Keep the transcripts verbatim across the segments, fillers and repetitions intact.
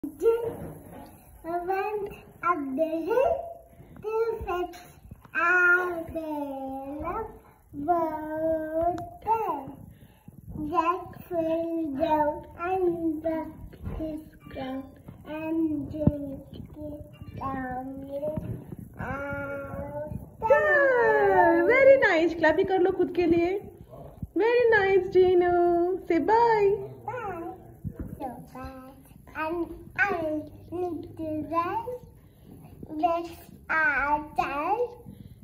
I went up the hill to fetch our water. Jack fell down and broke his crown and drank it down Yeah, very nice. Clappy कर लो खुद के लिए. Very nice, Gino. Say bye. Bye. So bad. And I need to run. Let's our child.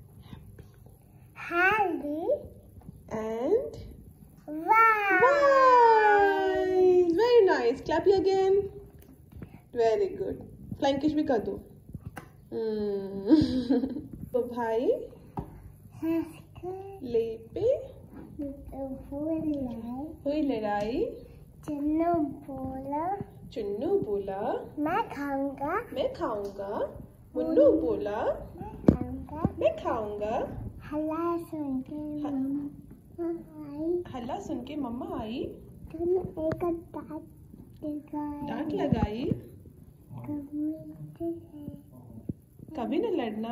Happy. And Wow. wise. Very nice. Clappy again. Very good. Flying kiss भी कर दो. Hmm. तो भाई ले पे हुई लड़ाई. चन्नू बोला चुन्नू बोला मैं खाऊंगा मैं खाऊंगा. मुन्नू बोला मैं खाऊंगा मैं खाऊंगा. हल्ला सुन के मम्मा आई. हल्ला सुन के मम्मा आई. तुम एक डांट लगाई. डांट लगाई. कभी कभी न लड़ना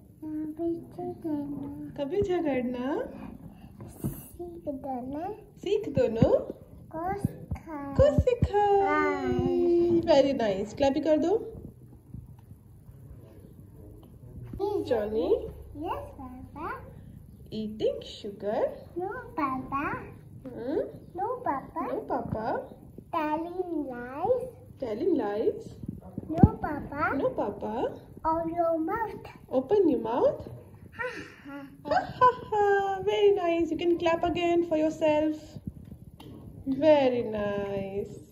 कभी झगड़ना. सीख देना सीख दोनों को को सिखाए. Very nice. क्लैप कर दो. Johnny Yes, Papa. eating sugar. No, Papa. Hmm? No, Papa. No, Papa. Telling lies. Telling lies. No, Papa. No, Papa. On your mouth. Open your mouth. Ha ha. Ha ha ha. Very nice. You can clap again for yourself. Very nice.